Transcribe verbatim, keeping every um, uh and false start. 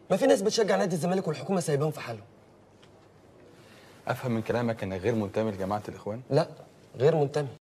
ما في ناس بتشجع نادي الزمالك والحكومه سايباهم في حالهم. افهم من كلامك انك غير منتمي لجماعه الاخوان؟ لا، غير منتمي.